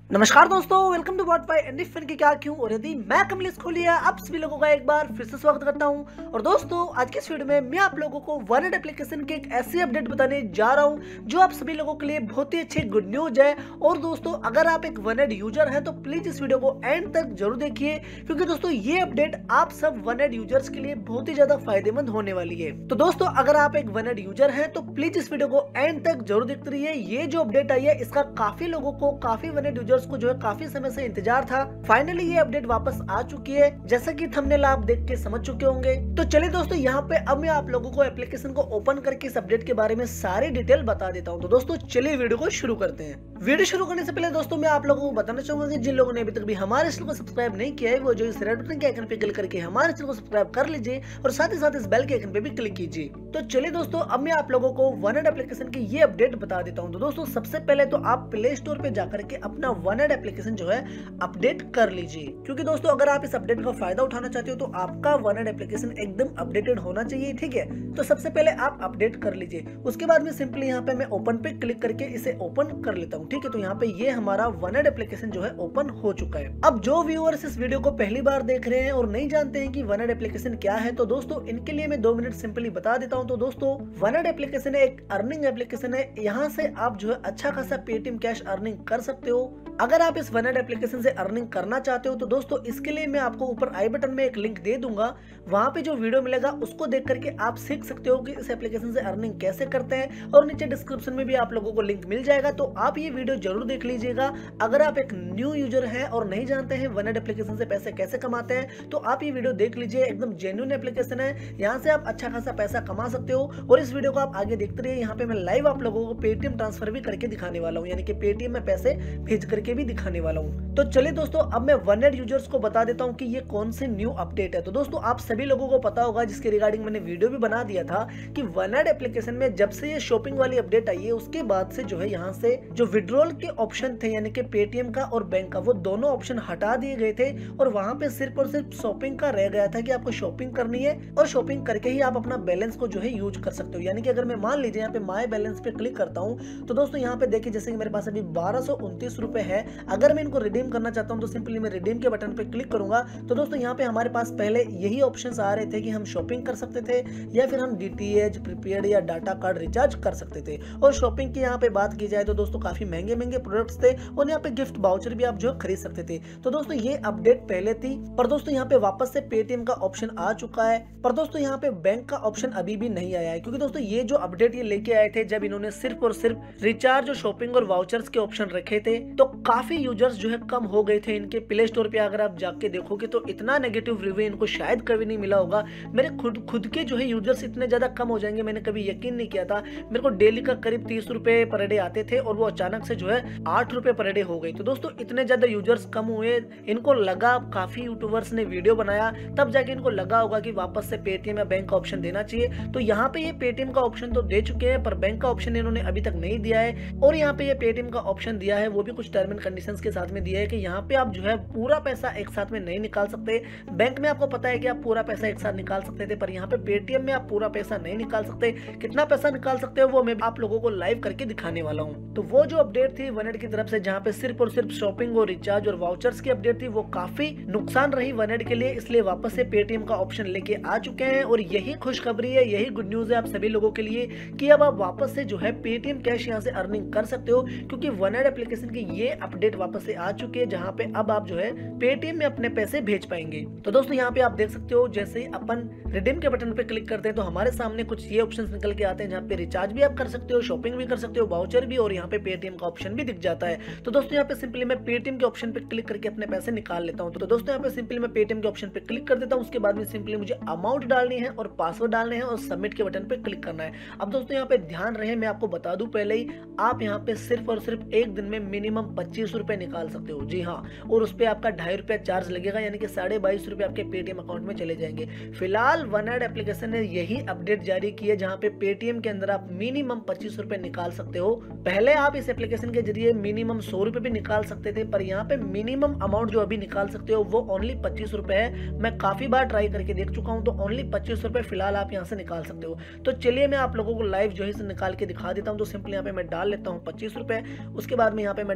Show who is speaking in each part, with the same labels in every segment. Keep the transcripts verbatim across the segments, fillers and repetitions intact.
Speaker 1: नमस्कार दोस्तों, welcome to what by Andy fun की क्या क्यों और यदि मैं कमलेश खोलिया आप सभी लोगों का एक बार फिर से स्वागत करता हूं। और दोस्तों आज की इस वीडियो में मैं आप लोगों को वनएड एप्लीकेशन की एक ऐसी अपडेट बताने जा रहा हूं जो आप सभी लोगों के लिए बहुत ही अच्छी गुड न्यूज है। और दोस्तों अगर आप एक वनएड यूजर हैं तो प्लीज इस वीडियो को एंड तक जरूर देखिए, क्योंकि दोस्तों ये अपडेट आप सब वनएड यूजर्स के लिए बहुत ही ज्यादा फायदेमंद होने वाली है। तो दोस्तों अगर आप एक वनएड यूजर हैं तो प्लीज इस वीडियो को एंड तक जरूर देखते रहिए। ये जो अपडेट आई है इसका काफी लोगों को, काफी वनएड यूजर्स को जो है काफी समय से इंतजार था। फाइनली ये अपडेट वापस आ चुकी है, जैसा कि थंबनेल आप देख के समझ चुके होंगे। तो चलिए दोस्तों यहाँ पे अब मैं आप लोगों को एप्लीकेशन को ओपन करके इस अपडेट के बारे में सारी डिटेल बता देता हूँ। तो दोस्तों चलिए वीडियो को शुरू करते हैं। वीडियो शुरू करने से पहले दोस्तों मैं आप लोगों को बताना चाहूंगा कि जिन लोगों ने अभी तक भी हमारे चैनल को सब्सक्राइब नहीं किया है वो जो इस रेड बटन के आइकन पे क्लिक करके हमारे चैनल को सब्सक्राइब कर लीजिए और साथ ही साथ इस बेल के आइकन पे भी क्लिक कीजिए। तो चलिए दोस्तों अब मैं आप लोगों को वनएड एप्लीकेशन की ये अपडेट बता देता हूँ। तो दोस्तों सबसे पहले तो आप प्ले स्टोर पे जाकर के अपना वनएड एप्लीकेशन जो है अपडेट कर लीजिए, क्योंकि दोस्तों अगर आप इस अपडेट का फायदा उठाना चाहते हो तो आपका वनएड एप्लीकेशन एकदम अपडेटेड होना चाहिए। ठीक है, तो सबसे पहले आप अपडेट कर लीजिए। उसके बाद में सिंपली यहाँ पे मैं ओपन पे क्लिक करके इसे ओपन कर लेता हूँ। ठीक है, तो यहाँ पे ये हमारा वनएड एप्लीकेशन जो है ओपन हो चुका है। अब जो व्यूअर्स इस वीडियो को पहली बार देख रहे हैं और नहीं जानते हैं कि वनएड एप्लीकेशन क्या है, तो दोस्तों इनके लिए मैं दो मिनट सिंपली बता देता हूँ। तो दोस्तों वनएड एप्लीकेशन एक अर्निंग एप्लीकेशन है। यहाँ से आप जो है अच्छा खासा पेटीएम कैश अर्निंग कर सकते हो। अगर आप इस वनएड एप्लीकेशन से अर्निंग करना चाहते हो तो दोस्तों इसके लिए मैं आपको ऊपर आई बटन में एक लिंक दे दूंगा, वहां पे जो वीडियो मिलेगा उसको देख करके आप सीख सकते हो कि इस एप्लीकेशन से अर्निंग कैसे करते हैं। और नीचे डिस्क्रिप्शन में भी आप लोगों को लिंक मिल जाएगा, तो आप ये वीडियो जरूर देख लीजिएगा। अगर आप एक न्यू यूजर हैं और नहीं जानते हैं वनएड एप्लीकेशन से पैसे कैसे कमाते हैं तो आप ये वीडियो देख लीजिए। एकदम जेन्युइन एप्लीकेशन है, यहाँ से आप अच्छा खासा पैसा कमा सकते हो। और इस वीडियो को आप आगे देखते रहिए। यहाँ पे मैं लाइव आप लोगों को पेटीएम ट्रांसफर भी करके दिखाने वाला हूँ, यानी कि पेटीएम में पैसे भेज करके भी दिखाने वाला हूँ। तो चलिए दोस्तों अब मैं वनएड यूजर्स को बता देता हूं कि ये कौन सी न्यू अपडेट है। तो दोस्तों आप सभी लोगों को पता होगा, जिसके रिगार्डिंग मैंने वीडियो भी बना दिया था, कि वनएड एप्लीकेशन में जब से ये शॉपिंग वाली अपडेट आई है उसके बाद से जो है यहाँ से जो विड्रॉल के ऑप्शन थे, यानी कि पेटीएम का और बैंक का, वो दोनों ऑप्शन हटा दिए गए थे और वहां पे सिर्फ और सिर्फ शॉपिंग का रह गया था कि आपको शॉपिंग करनी है और शॉपिंग करके ही आप अपना बैलेंस को जो है यूज कर सकते हो। यानी कि अगर मैं मान लीजिए यहाँ पे माय बैलेंस पे क्लिक करता हूँ तो दोस्तों यहाँ पे देखिए जैसे कि मेरे पास अभी बारह सौ उनतीस रुपए है। अगर मैं इनको रिडीम करना चाहता हूं तो सिंपली मैं रिडीम के बटन पे क्लिक करूंगा। तो दोस्तों यहाँ पे हमारे पास पहले यही ऑप्शंस आ रहे थे कि हम शॉपिंग कर सकते थे या फिर हम डीटीएच, प्रीपेड या डाटा कार्ड रिचार्ज कर सकते थे। और शॉपिंग की यहाँ पे बात की जाए तो दोस्तों काफी महंगे महंगे प्रोडक्ट्स थे और यहाँ पे गिफ्ट वाउचर भी आप जो खरीद सकते थे। तो दोस्तों ये अपडेट पहले थी, पर दोस्तों यहाँ पे वापस से पेटीएम का ऑप्शन आ चुका है। पर दोस्तों यहाँ पे बैंक का ऑप्शन अभी भी नहीं आया है, क्योंकि दोस्तों ये जो अपडेट ये लेके आए थे जब इन्होंने सिर्फ और सिर्फ रिचार्ज और शॉपिंग और वाउचर्स के ऑप्शन रखे थे, तो काफी यूजर्स जो है कम हो गए थे इनके प्ले स्टोर पे। अगर आप जाके देखोगे तो इतना नेगेटिव रिव्यू इनको शायद कभी नहीं मिला होगा। मेरे खुद खुद के जो है यूजर्स इतने ज्यादा कम हो जाएंगे मैंने कभी यकीन नहीं किया था। मेरे को डेली का करीब तीस रुपए पर डे आते थे और वो अचानक से जो है आठ रुपए पर डे हो गई। तो दोस्तों इतने ज्यादा यूजर्स कम हुए, इनको लगा, काफी यूट्यूबर्स ने वीडियो बनाया, तब जाके इनको लगा होगा कि वापस से पेटीएम या बैंक का ऑप्शन देना चाहिए। तो यहाँ पे ये पेटीएम का ऑप्शन तो दे चुके हैं, पर बैंक का ऑप्शन इन्होंने अभी तक नहीं दिया है। और यहाँ पे ये पेटीएम का ऑप्शन दिया है वो भी कुछ टर्म एंड कंडीशंस के साथ में दिया है कि यहाँ पे आप जो है पूरा पैसा एक साथ में नहीं निकाल सकते। बैंक में आपको पता है कि आप पूरा पैसा एक साथ निकाल सकते थे, पर यहाँ पे पेटीएम में आप पूरा पैसा नहीं निकाल सकते। कितना पैसा निकाल सकते हो वो मैं आप लोगों को लाइव करके दिखाने वाला हूँ। तो वो जो अपडेट थी वनएड की तरफ से जहाँ पे सिर्फ और सिर्फ शॉपिंग और रिचार्ज और वाउचर्स की अपडेट थी, वो काफी नुकसान रही वनएड के लिए, इसलिए वापस से पेटीएम का ऑप्शन लेके आ चुके हैं। और यही खुशखबरी है, यही गुड न्यूज है आप सभी लोगों के लिए कि अब आप वापस से जो है पेटीएम कैश यहाँ से अर्निंग कर सकते हो, क्योंकि वनएड एप्लीकेशन की ये अपडेट वापस से आ चुकी है जहाँ पे अब आप जो है पेटीएम में अपने पैसे भेज पाएंगे। तो दोस्तों यहाँ पे आप देख सकते हो जैसे अपन रिडीम के बटन पे क्लिक करते हैं तो हमारे सामने कुछ ये ऑप्शंस निकल के आते हैं जहाँ पे रिचार्ज भी आप कर सकते हो, शॉपिंग भी कर सकते हो, वाउचर भी, और यहाँ पे पेटीएम का ऑप्शन भी दिख जाता है। तो दोस्तों यहाँ पे सिंपली मैं पेटीएम के ऑप्शन पे क्लिक करके अपने पैसे निकाल लेता हूँ। तो दोस्तों यहाँ पे सिंपली मैं पेटीएम के ऑप्शन पे क्लिक कर देता हूँ। उसके बाद में सिंपली मुझे अमाउंट डालनी है और पासवर्ड डालने हैं और सबमिट के बटन पे क्लिक करना है। अब दोस्तों यहाँ पे ध्यान रहे, मैं आपको बता दूं पहले ही, आप यहाँ पे सिर्फ और सिर्फ एक दिन में मिनिमम पच्चीस रुपए निकाल सकते हो। जी हाँ, और उस पर आपका ढाई रुपया चार्ज लगेगा, यानी कि साढ़े बाईस रुपए आपके पेटीएम अकाउंट में चले जाएंगे। फिलहाल वनएड एप्लीकेशन ने यही अपडेट जारी की है जहाँ पे पेटीएम के अंदर आप मिनिमम पच्चीस रुपए निकाल सकते हो। पहले आप इस एप्लीकेशन के जरिए मिनिमम सौ रुपए भी निकाल सकते थे, पर यहाँ पे मिनिमम अमाउंट जो अभी निकाल सकते हो वो ओनली पच्चीस रुपए है। मैं काफी बार ट्राई करके देख चुका हूँ, तो ओनली पच्चीस रुपए फिलहाल आप यहाँ से निकाल सकते हो। तो चलिए मैं आप लोगों को लाइव जो है निकाल के दिखा देता हूँ। तो सिंपली यहाँ पे मैं डाल लेता हूँ पच्चीस रुपए, उसके बाद में यहाँ पे मैं डाल लेता हूँ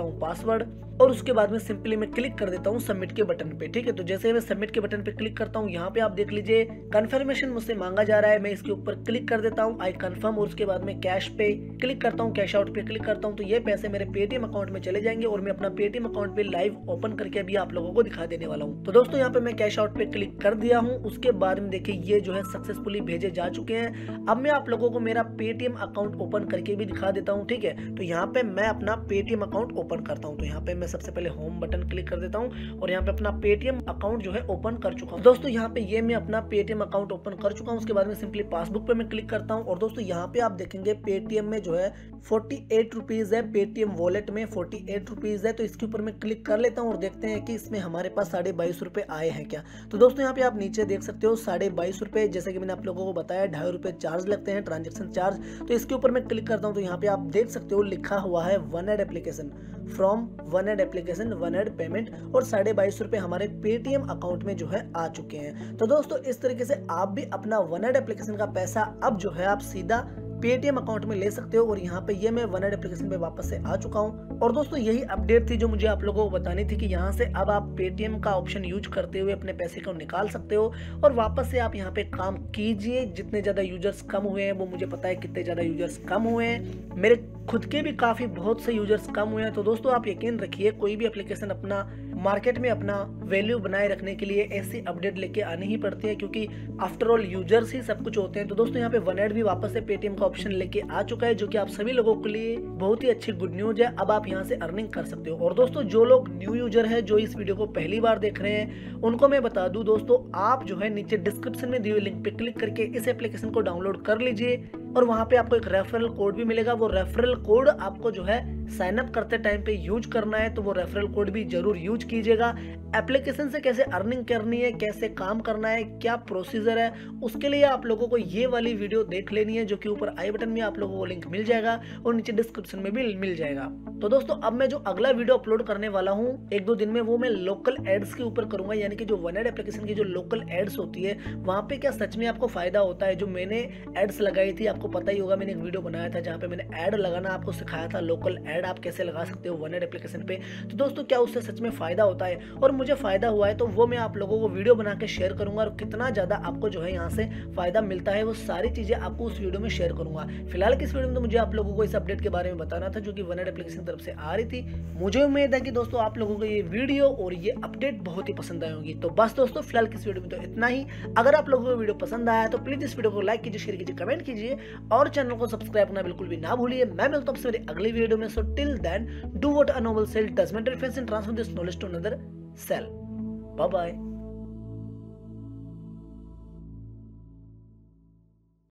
Speaker 1: हूँ पासवर्ड और उसके बाद में सिंपली मैं क्लिक कर देता हूँ सबमिट के बटन पे। ठीक है, तो जैसे मैं सबमिट के बटन पे क्लिक करता हूँ, यहाँ पे आप देख लीजिए कंफर्मेशन मुझसे मांगा जा रहा है। मैं इसके ऊपर क्लिक कर देता हूँ आई कंफर्म और उसके बाद में कैश पे क्लिक करता हूँ, कैश आउट पे क्लिक करता हूँ, तो ये पैसे मेरे पेटीएम अकाउंट में चले जाएंगे और मैं अपना पेटीएम अकाउंट पे लाइव ओपन करके अभी आप लोगों को दिखा देने वाला हूँ। तो दोस्तों यहाँ पे मैं कैश आउट पे क्लिक कर दिया हूँ। उसके बाद में देखिए ये जो है सक्सेसफुली भेजे जा चुके हैं। अब मैं आप लोगों को मेरा पेटीएम अकाउंट ओपन करके भी दिखा देता हूँ। ठीक है, तो यहाँ पे मैं अपना पेटीएम अकाउंट ओपन करता हूँ। तो यहाँ पे मैं सबसे पहले होम बटन क्लिक कर देता हूँ और यहाँ पे अपना पेटीएम अकाउंट जो है ओपन कर चुका हूँ। दोस्तों यहाँ पे ये मैं अपना पेटीएम अकाउंट ओपन कर चुका हूँ। उसके बाद में सिंपली पासबुक पे मैं क्लिक करता हूँ और दोस्तों यहाँ पे आप देखेंगे पेटीएम में जो है फोर्टी एट रुपीज है, पेटीएम वॉलेट में फोर्टी एट रुपीज है। तो इसके ऊपर मैं क्लिक कर लेता हूँ और देखते हैं कि इसमें हमारे पास साढ़े बाईस रुपए आए हैं क्या। तो दोस्तों यहाँ पे आप नीचे देख सकते हो साढ़े बाईस रुपए, जैसे कि मैंने आप लोगों को बताया ढाई रुपए चार्ज लगते हैं, ट्रांजेक्शन चार्ज। तो इसके ऊपर मैं क्लिक करता हूँ तो यहाँ पे आप देख सकते हो लिखा हुआ है one ad application from one ad application one ad payment और साढ़े बाईस रुपए हमारे पेटीएम अकाउंट में जो है आ चुके हैं। तो दोस्तों इस तरीके से आप भी अपना वन एड एप्लीकेशन का पैसा अब जो है आप सीधा पेटीएम अकाउंट में ले सकते हो। और यहाँ पे ये मैं वन एड एप्लीकेशन पे वापस से आ चुका हूँ। और दोस्तों यही अपडेट थी जो मुझे आप लोगों को बतानी थी कि यहाँ से अब आप पेटीएम का ऑप्शन यूज करते हुए अपने पैसे को निकाल सकते हो और वापस से आप यहाँ पे काम कीजिए। जितने ज्यादा यूजर्स कम हुए हैं वो मुझे पता है कितने ज्यादा यूजर्स कम हुए हैं, मेरे खुद के भी काफी बहुत से यूजर्स कम हुए हैं। तो दोस्तों आप यकीन रखिए कोई भी एप्लीकेशन अपना मार्केट में अपना वैल्यू बनाए रखने के लिए ऐसी अपडेट लेके आनी ही पड़ती है, क्योंकि आफ्टर ऑल यूजर्स ही सब कुछ होते हैं। तो दोस्तों यहाँ पे वन एड भी वापस से पेटीएम का ऑप्शन लेके आ चुका है, जो कि आप सभी लोगों के लिए बहुत ही अच्छी गुड न्यूज है। अब आप यहाँ से अर्निंग कर सकते हो। और दोस्तों जो लोग न्यू यूजर है, जो इस वीडियो को पहली बार देख रहे हैं, उनको मैं बता दूं दोस्तों, आप जो है नीचे डिस्क्रिप्शन में दिए हुए लिंक पे क्लिक करके इस एप्लीकेशन को डाउनलोड कर लीजिए और वहां पे आपको एक रेफरल कोड भी मिलेगा। वो रेफरल कोड आपको जो है साइन अप करते टाइम पे यूज करना है, तो वो रेफरल कोड भी जरूर यूज कीजिएगा। एप्लीकेशन से कैसे अर्निंग करनी है, कैसे काम करना है, क्या प्रोसीजर है, उसके लिए आप लोगों को ये वाली वीडियो देख लेनी है, जो कि ऊपर आई बटन में आप लोगों को लिंक मिल जाएगा और नीचे डिस्क्रिप्शन में भी मिल जाएगा। तो दोस्तों अब मैं जो अगला वीडियो अपलोड करने वाला हूँ एक दो दिन में, वो मैं लोकल एड्स के ऊपर करूंगा, यानी कि जो वन एड एप्लीकेशन की जो लोकल एड्स होती है वहां पे क्या सच में आपको फायदा होता है। जो मैंने एड्स लगाई थी, आपको पता ही होगा, मैंने एक वीडियो बनाया था जहाँ पे मैंने एड लगाना आपको सिखाया था, लोकल एड आप कैसे लगा सकते हो वन एड एप्लीकेशन पे। तो दोस्तों क्या उससे सच में फायदा होता है और मुझे फायदा हुआ है, तो वो मैं आप लोगों को वीडियो बना के शेयर करूंगा और कितना ज्यादा आपको जो है यहाँ से फायदा मिलता है वो सारी चीजें आपको उस वीडियो में शेयर करूंगा। फिलहाल किस वीडियो में तो मुझे आप लोगों को इस अपडेट के बारे में बताना था, जो कि वन एड एप्लीकेशन की तरफ से आ रही थी। मुझे उम्मीद है कि दोस्तों आप लोगों को ये वीडियो और ये अपडेट बहुत ही पसंद आई होगी। तो बस दोस्तों फिलहाल किस वीडियो में तो इतना ही। अगर आप लोगों को वीडियो पसंद आया तो प्लीज इस वीडियो को लाइक कीजिए, शेयर कीजिए, कमेंट कीजिए और चैनल को सब्सक्राइब करना बिल्कुल भी ना भूलिए। मैं मिलता हूं आपसे मेरी अगली वीडियो में। So till then do what a normal cell does, mental defence and transfer this knowledge to another cell. Bye bye.